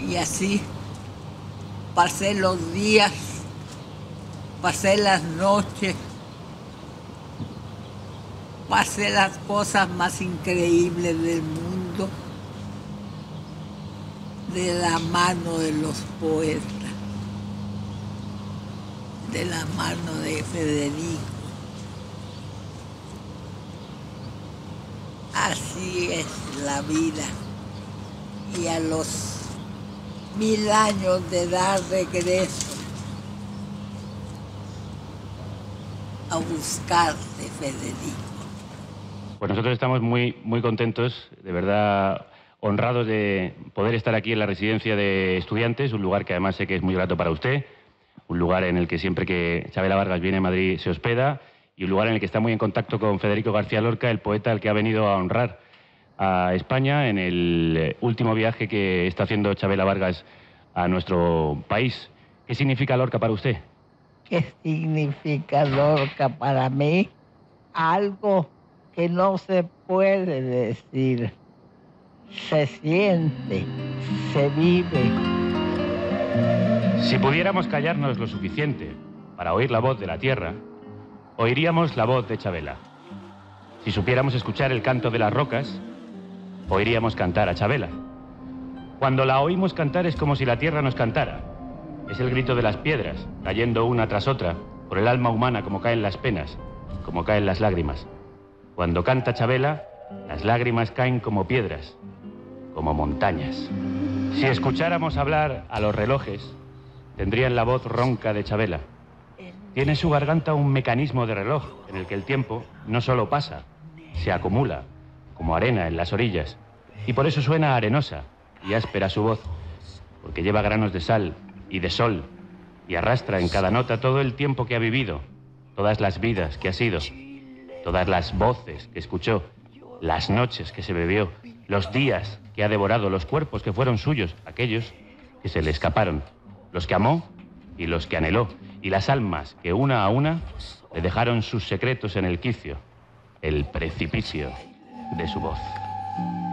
Y así pasé los días, pasé las noches, pasé las cosas más increíbles del mundo de la mano de los poetas, de la mano de Federico. Así es la vida. Y a los 1000 años de edad regreso a buscarte, Federico. Pues nosotros estamos muy contentos, de verdad honrados de poder estar aquí en la residencia de estudiantes, un lugar que además sé que es muy grato para usted, un lugar en el que siempre que Chabela Vargas viene a Madrid se hospeda y un lugar en el que está muy en contacto con Federico García Lorca, el poeta al que ha venido a honrar a España en el último viaje que está haciendo Chabela Vargas a nuestro país. ¿Qué significa Lorca para usted? ¿Qué significa Lorca para mí? Algo que no se puede decir. Se siente, se vive. Si pudiéramos callarnos lo suficiente para oír la voz de la tierra, oiríamos la voz de Chabela. Si supiéramos escuchar el canto de las rocas, oiríamos cantar a Chabela. Cuando la oímos cantar es como si la tierra nos cantara. Es el grito de las piedras, cayendo una tras otra, por el alma humana como caen las penas, como caen las lágrimas. Cuando canta Chabela, las lágrimas caen como piedras, como montañas. Si escucháramos hablar a los relojes, tendrían la voz ronca de Chabela. Tiene en su garganta un mecanismo de reloj en el que el tiempo no solo pasa, se acumula, como arena en las orillas. Y por eso suena arenosa y áspera su voz, porque lleva granos de sal y de sol y arrastra en cada nota todo el tiempo que ha vivido, todas las vidas que ha sido, todas las voces que escuchó, las noches que se bebió, los días que ha devorado, los cuerpos que fueron suyos, aquellos que se le escaparon, los que amó y los que anheló, y las almas que una a una le dejaron sus secretos en el quicio, el precipicio de su voz.